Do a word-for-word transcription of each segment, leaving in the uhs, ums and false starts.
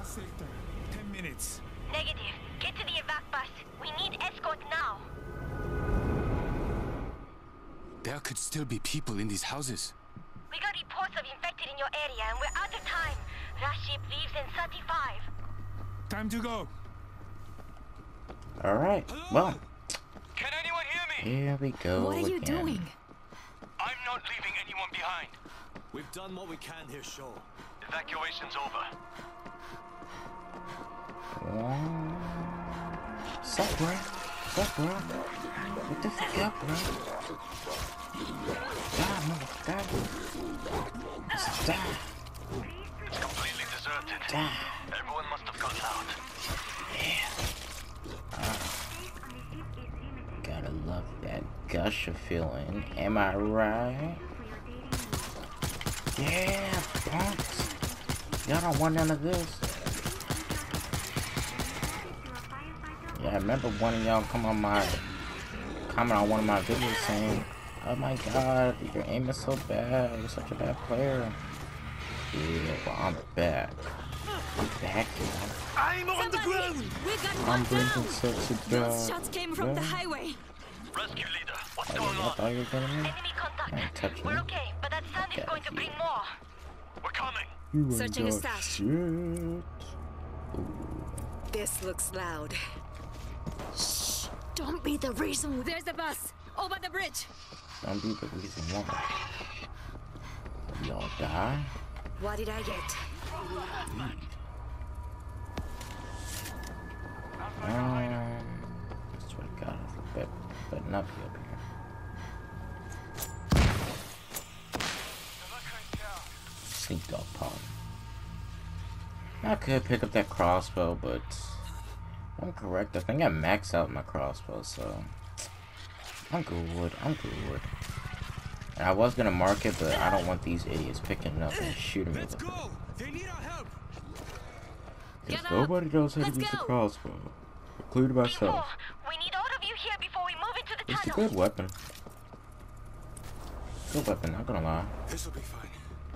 Last sector. Ten minutes. Negative. Get to the evac bus. We need escort now. There could still be people in these houses. We got reports of infected in your area and we're out of time. Last ship leaves in thirty-five. Time to go. Alright, well. Can anyone hear me? Here we go. What are you again. doing? I'm not leaving anyone behind. We've done what we can here, Shaw. Evacuation's over. What's up, bro? What's up, bro? What the fuck up, bro? Die, motherfucker. Just die. It's completely deserted. Die. Everyone must have gotten out. Yeah. Uh, gotta love that gusher feeling. Am I right? Yeah, punks. Y'all don't want none of this. Yeah, I remember one of y'all come on my comment on one of my videos saying, "Oh my God, your aim is so bad. You're such a bad player." Yeah, well, I'm back. I'm back, you know. I'm on the ground! We got I'm one bringing down. sexy Those drugs. shots came from Yeah. the highway. Rescue leader, what's Oh, going I on? thought you were gonna me. Enemy contact. Ain't touching We're me. okay, but that sand is Okay. going to bring more. We're coming. You ain't Searching a got stash. shit. This looks loud. Shh! Don't be the reason. There's the bus over the bridge. Don't be the reason why. We all die. What did I get? Um, I swear to God, I bet, better not be up here. Sneak dog pod. I could pick up that crossbow, but I'm correct. I think I maxed out my crossbow, so I'm good. I'm good. And I was gonna mark it, but I don't want these idiots picking it up and shooting me with it. Go! They need our help! Because Get up. nobody knows how to Let's use the go. crossbow, including Before, myself. we need all of you here before we move into the It's a tunnel. good weapon. Good weapon, not gonna lie. This'll be fine.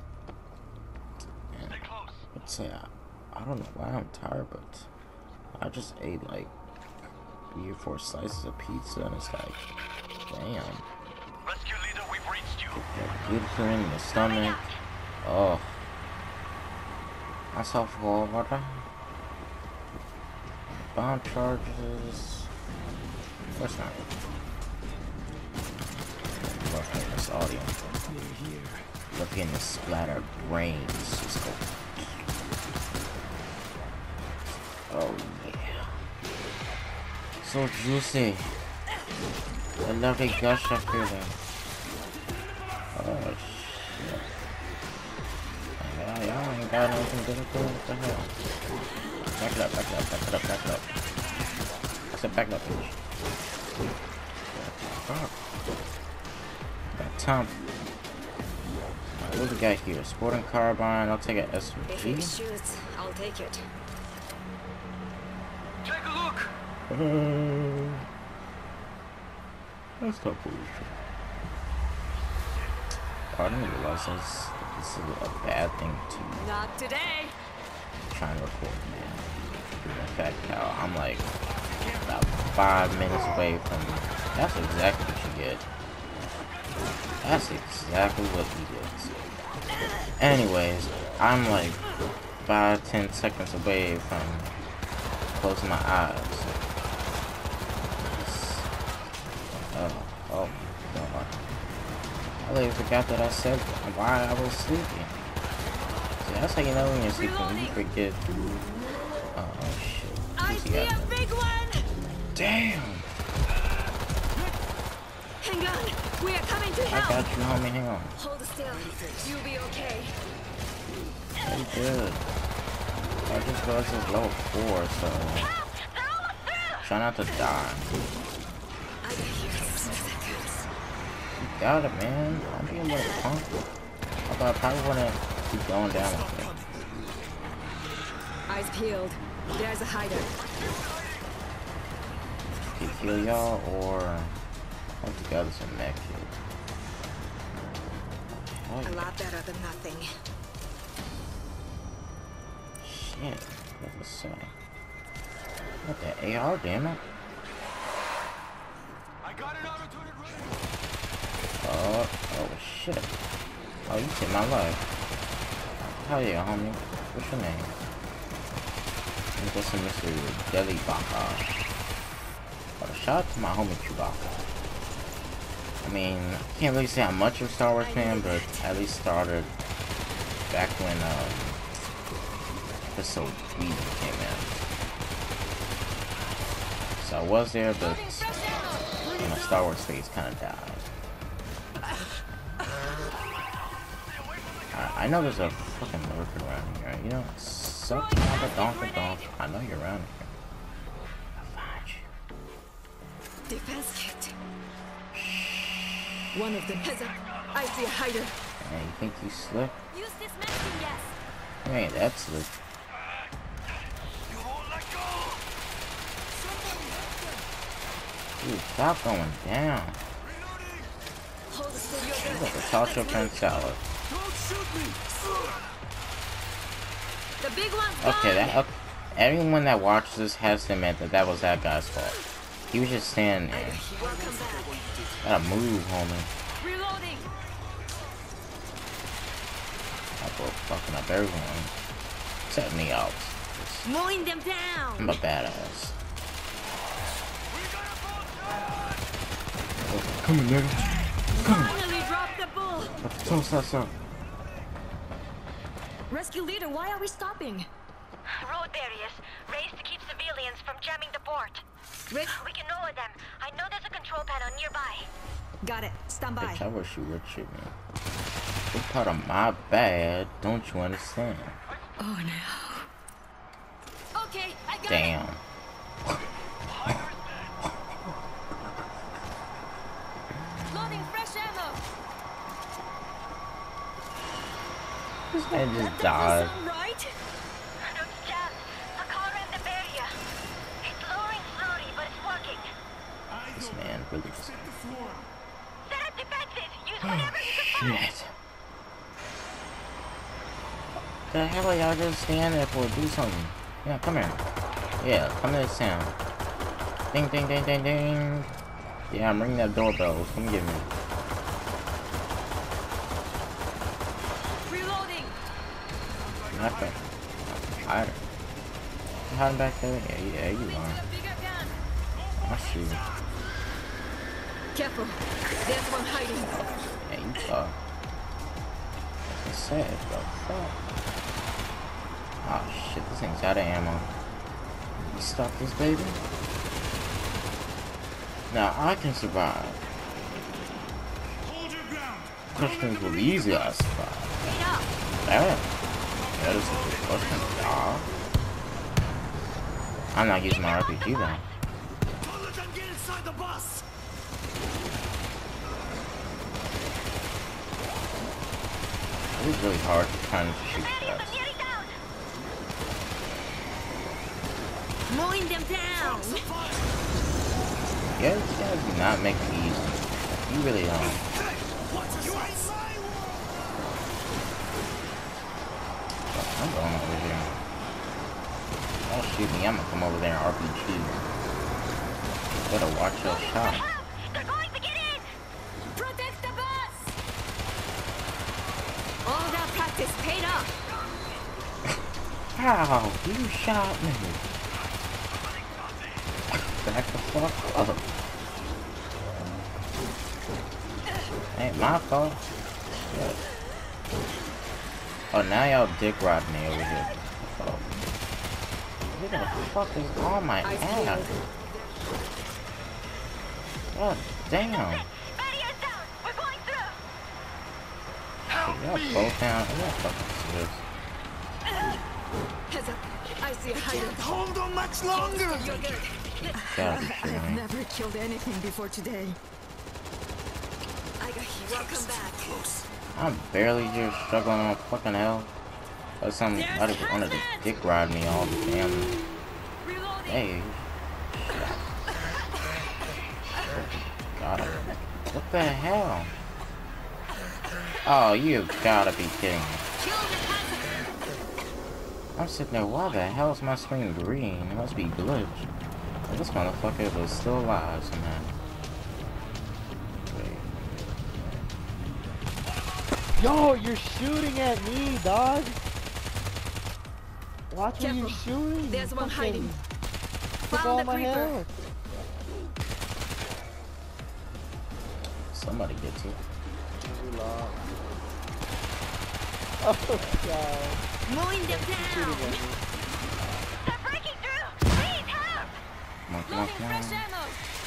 And Stay close. let's say I, I don't know why I'm tired, but I just ate like three or four slices of pizza, and it's like, damn. Rescue leader, we've reached you. That good feeling in the stomach. Oh, I saw for water. Bomb charges. Of course not. Love hearing this audio. Love hearing the splatter of brains. Just go. Oh yeah. So juicy. I love the gush of feeling. Oh shit. Yeah, y'all ain't got nothing to do. What the hell? Back it up, back it up, back it up, back it up. I said back it up, bitch. Fuck. Got Tom. Alright, what do we got here? Sporting carbine. I'll take an S M If G. it shoots, I'll take it. Take a look. That's not bullshit. I didn't realize this, this is a bad thing to Not today. try and record, man. In fact, how I'm like about five minutes away from. That's exactly what you get. That's exactly what you get. Anyways, I'm like five, ten seconds away from closing my eyes. Oh, oh, God. I literally forgot that I said why I was sleeping. See, that's how you know when you're sleeping. You forget. Oh, shit. I Easy see got a that. big one. Damn! Hang on. We are coming to I help. got you, homie. Hang on. Hold still. You'll be okay. Very good. I just realized it's level four, so try not to die. I can hear seconds. You got it, man. Don't be a little punk. Although I probably wanna keep going down with it. Eyes peeled. There's a hider. He kill y'all or I'll together some mech kit. Oh, A yeah. lot better than nothing. shit. What the say? What the A R, damn it? I got an auto-turret running. Oh, oh shit. Oh, you saved my life. Hell yeah, homie. What's your name? I'm guessing Mister Deli Baka. But a shout out to my homie Chewbacca. I mean, I can't really say I'm much of a Star Wars fan, but at least started back when um, episode three came out. So I was there, but you know, Star Wars phase kind of died. I, I know there's a fucking lurker around here. You know, suck on the donk donk. I know you're around here. I'll find you. Defense kit. One of them has a... I see a hider. Hey, you think you slick? Use this medicine, yes. You ain't that slick. You won't let go! Dude, stop going down. Hold the still. You got the taco friend salad. Don't shoot me! The big one's Okay, gone. that okay. Everyone that watches this has to admit that that was that guy's fault. He was just standing there. Welcome back. Gotta move, homie. Reloading. I broke fucking up everyone. Set me out. Mowing them down. I'm a badass. Oh, come on, nigga. Finally dropped the bull. Stop, stop, stop. Rescue leader, why are we stopping? Road barriers raised to keep civilians from jamming the port. Rick, We can lower them. I know there's a control panel nearby. got it. Stand by. Bitch, I wish you would shoot me. What part of my bad don't you understand? Oh no. Okay, I got it. Damn. Loading fresh ammo. This man just That died. doesn't sound right. Those jams. A car ran the barrier. It's lowering slowly, but it's working. This man really just... Hit the floor. Set up defenses. Use Oh, whatever you can find. shit. The hell are y'all just stand there for? Do something. Yeah, come here. Yeah, come to this sound. Ding, ding, ding, ding, ding. Yeah, I'm ringing that doorbell. Come get me. Reloading. Nothing. Hide her. You hiding back there? Yeah, yeah, you are. A bigger gun. I see you. Careful. There's one hiding. Yeah, you are. Like I said, bro. Fuck. Oh shit, this thing's out of ammo. You stop this baby? Now I can survive. Hold your ground. Questions will be easy I survive. Wait up. That, that is a good question, dog. I'm not using my R P G though. Don't let them get inside the bus! It was really hard to try and shoot Barriers that. are nearly down. Mowing them down. Yeah, these guys do not make it easy. You really don't. I'm going over here. Don't shoot me, I'm gonna come over there and R P G. Better watch your shot. Help! They're going to get in. Protect the bus. All that practice paid off. How? You shot me. Back the fuck up. Ain't my fault. Shit. Oh, now y'all dick riding me over here. Oh. Who the fuck is on my ass? God damn. Barriers down. We're going through. Y'all both down. Y'all fucking serious. Heads up. I see a hider. Hold on much longer! You're good. Gotta be I shitting have me. never killed anything before today. I got you. Welcome back. I'm barely just struggling on fucking hell. But somebody wanted to dick ride me all the damn. Reloading. Hey. God. What the hell? Oh, you gotta be kidding me. Kill the passenger. I'm sitting there, why the hell is my screen green? It must be glitched. Well, this motherfucker was still alive somehow. Wait. Yo, you're shooting at me, dog. Watch where you're shooting. There's one hiding. Took all my health. Somebody gets it. Oh god. Mowing them down. They're breaking through! Please help! Come on, come on, Loading come fresh on. ammo.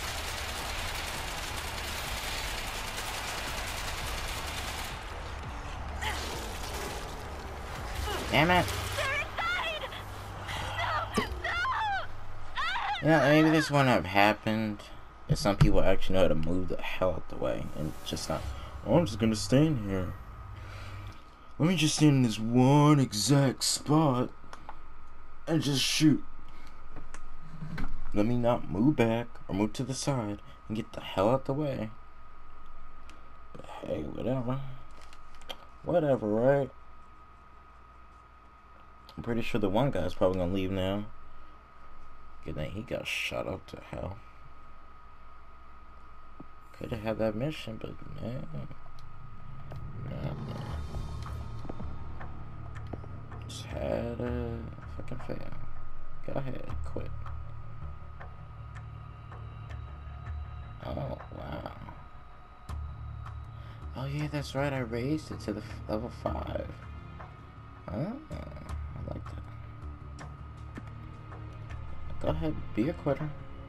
Damn it. They're inside! No! No! Yeah, maybe this wouldn't have happened if some people actually know how to move the hell out the way and just not, oh, I'm just gonna stand here. Let me just stand in this one exact spot and just shoot. Let me not move back or move to the side and get the hell out the way. But hey, whatever. Whatever, right? I'm pretty sure the one guy's probably gonna leave now. Good thing he got shot up to hell. Could have had that mission, but man. Nah, nah. Just had a fucking fail. Go ahead, quit. Oh, wow. Oh yeah, that's right, I raised it to the f level five. Oh, I like that. Go ahead, be a quitter.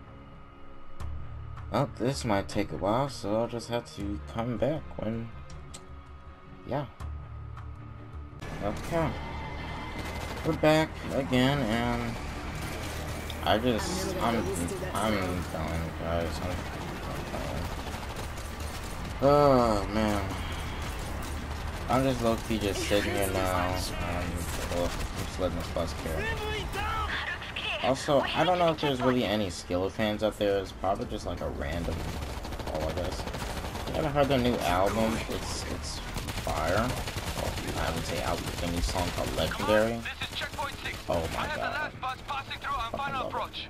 Well, this might take a while, so I'll just have to come back when... Yeah. Okay. We're back again, and... I just... I'm... I'm done, guys. I'm, I'm done. Oh, man. I'm just low-key just sitting here now, and... Well, I'm just letting this bus carry. Also, I don't know if there's really any Skillet fans out there. It's probably just like a random poll, I guess. You haven't heard their new album? It's it's fire. Well, I haven't say album, but their new song called Legendary. Oh my god. Fucking love it.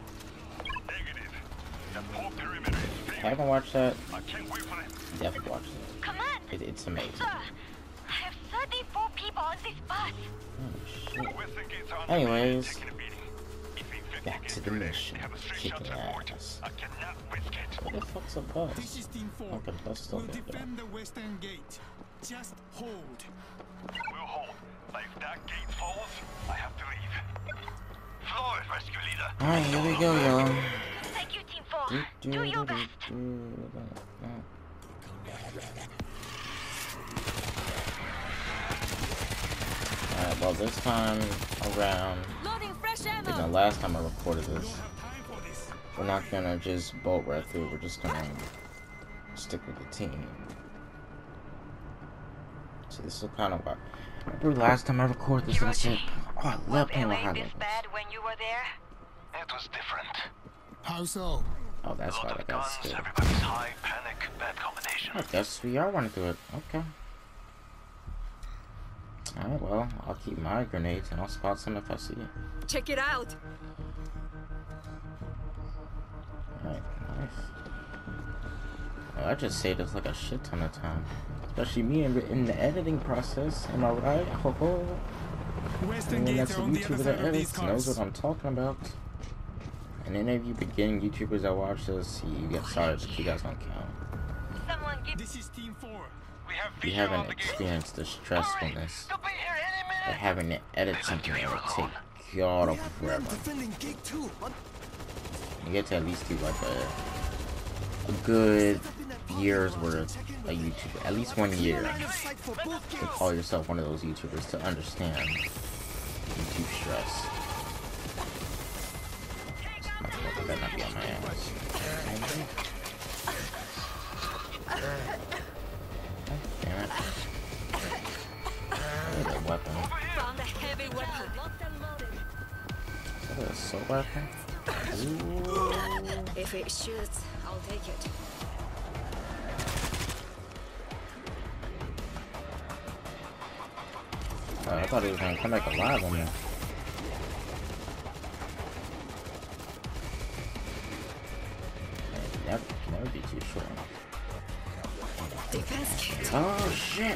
Haven't watched that? Definitely watch it. Command! it. It's amazing. Sir, I have thirty-four people on this bus. Oh shit. Anyways. Back to the mission, kicking ass. What the fuck's a bus? This is Team four. Like a bus stop We'll over there. defend the western gate. Just hold. We'll hold. But if that gate falls, I have to leave. Floor, rescue leader. Alright, here we go, y'all. Thank you, Team four. Do your best. Alright, well, this time around, Loading fresh you know, ammo. last time I recorded We this, don't have time for this. we're not gonna just bolt right through, we're just gonna stick with the team. So this is kind of what, remember last time I recorded this and I said, oh, I love playing with high Was L A this levels. bad when you were there? It was different. How so? Oh, that's A lot right, I of got guns, scared. everybody's high, panic, bad combination. I guess we are running through it. Okay. Alright, well, I'll keep my grenades and I'll spot some if I see it. Check it out. Alright, nice. Oh, I just saved us like a shit ton of time. Especially me in, in the editing process. Am I right? Ho ho. Western Anyone gates that's a are on the other YouTuber side that of these edits knows cars. what I'm talking about. And any of you beginning YouTubers that watch this, you get sorry, but you guys don't count. Someone give This is Team four. We have You visual on haven't the gate. experienced the stressfulness They'll be here any of minute. having to edit something that would take god We of have men forever. defending gate two. What? You get to at least do like a a good year's worth of YouTube, at least one year, Line of sight for both to gates. call yourself one of those YouTubers to understand YouTube stress. Motherfucker better not be on my ass. Damn it. Look at that weapon. Found a heavy weapon. Locked and loaded. Is that an assault weapon? Ooh. If it shoots, I'll take it. Oh, I thought he was gonna come back alive on me. would be too short. Defense kit. Oh shit!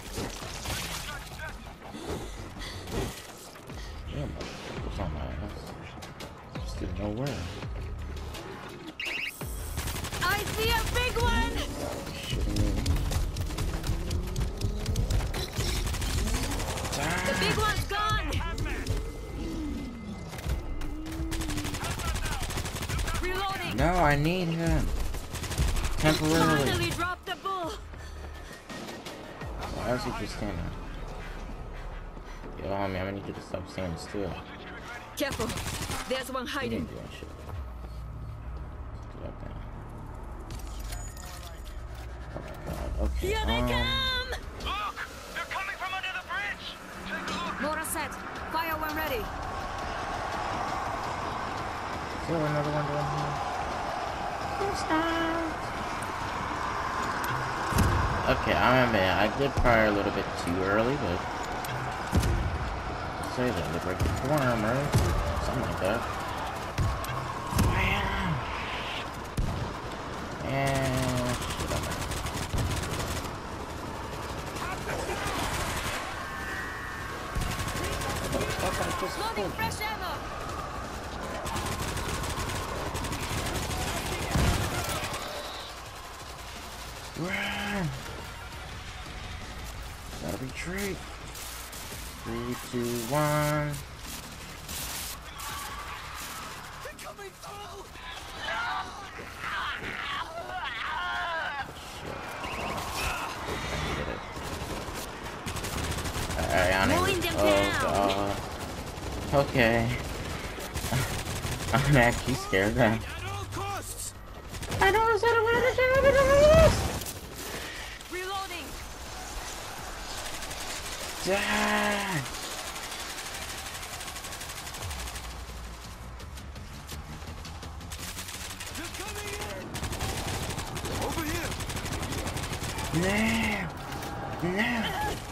Yeah, motherfuckers on my ass. Just didn't know where. I see a big one! Shitting me. The big one's gone! Reloading! No, I need him. Temporarily. Finally dropped the bull! Why is he just standing? Yo, homie, I'm gonna need you to stop standing still. Careful, there's one You hiding. ain't doing shit. Do that thing. Oh my god, okay. Here they um, come! Look! They're coming from under the bridge! Take a look! Motor set. Fire when ready. Is there another one down here? Okay, I admit, I did fire a little bit too early, but say that they break the corner, right? Something like that. Wham! And shit, I'm out. What the fuck? I just Loading pulled? fresh ammo! Run! Gotta retreat. Three, two, one. Alright, I Mowing need them Oh down. god. Okay. I'm actually scared now. At all costs! I don't know what Reloading! Die! They're coming in! Over here! No! No!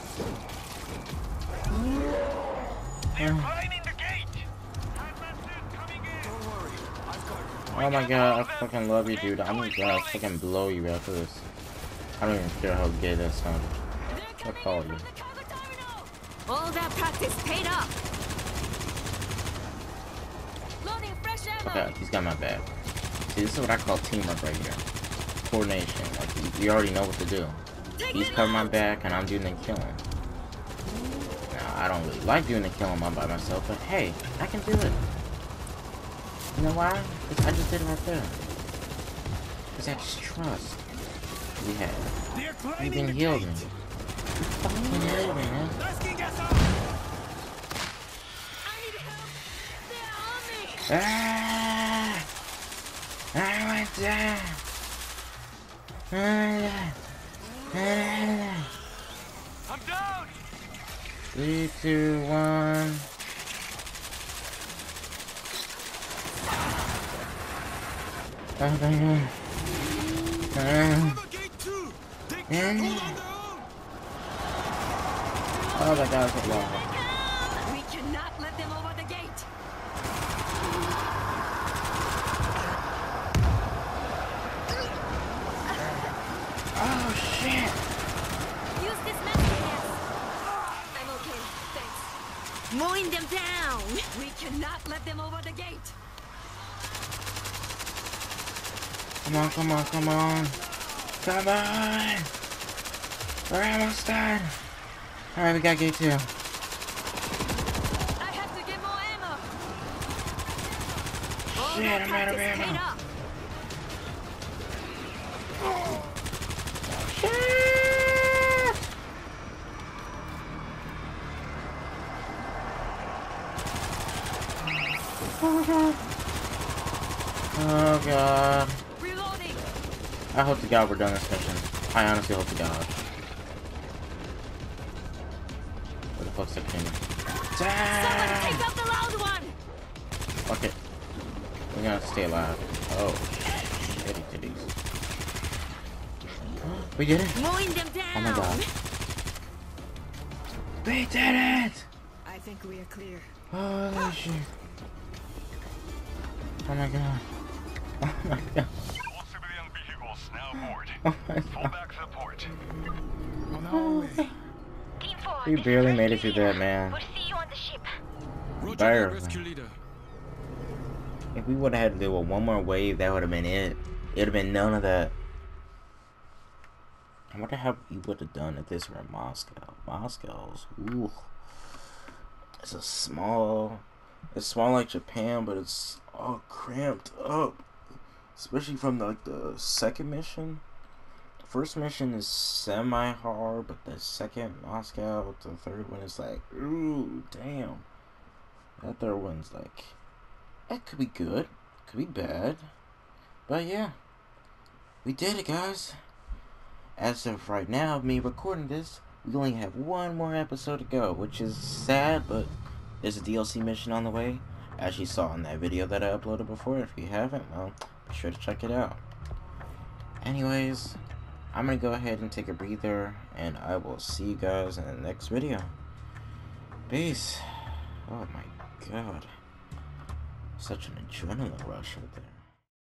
They're climbing the gate! Coming in! Don't worry, I've got it. Oh my god, I fucking love you, dude. I'm gonna fucking blow you after this. I don't even care how gay that sounded. They're What call coming in you? from the cargo terminal! All that practice paid off! Loading fresh ammo! Okay, he's got my back. See, this is what I call teamwork right here. Coordination. Like, you, you already know what to do. Take He's them covering my out. back, and I'm doing the killing. Now, I don't really like doing the killing all by myself, but hey, I can do it. You know why? Because I just did it right there. Because I just trust. We have. They're You climbing been the healed gate! me. You fucking healed me, man. Let's get us out! I need help! They're on me! Ah! I went down. Ah! Ah! I'm down! Three, two, one. Oh my god. Ah. Cover gate two! They Yeah. can't hold on their own! Oh my god, so long. We cannot let them over the gate! Oh shit! Use this medicine, yes. I'm okay, thanks. Mowing them down! We cannot let them over the gate! Come on, come on, come on. Come on! We're almost done. Alright, we got gate two. I have to get more ammo! All Shit, that I'm out of practice paid ammo. off. Shit! Oh god. Oh god. Reloading! I hope to god we're done this mission. I honestly hope to god. Where the fuck's that thing? Someone Die! take out the loud one! Fuck it. We're gonna stay alive. Oh, shitty titties. We did it! Mowing them Oh down! my god. We did it! I think we are clear. Holy shit. Oh my god. Oh my god. All civilian vehicles aboard. Oh my Full god. back support. On our way. Team four, We this is barely made it Rescue through that, Leader. man. We'll see you on the ship. Roger Barely. that, rescue leader. If we would have had to deal with one more wave, that would have been it. It would have been none of that. I wonder how we would have done if this were Moscow. Moscow's, ooh. It's a small, it's small like Japan, but it's all cramped up. Especially from the, like the second mission. The first mission is semi-hard, but the second Moscow, the third one is like, ooh, damn. That third one's like, that could be good, could be bad. But yeah, we did it, guys. As of right now, me recording this, we only have one more episode to go, which is sad, but there's a D L C mission on the way, as you saw in that video that I uploaded before. If you haven't, well, be sure to check it out. Anyways, I'm gonna go ahead and take a breather, and I will see you guys in the next video. Peace. Oh my god. Such an adrenaline rush right there.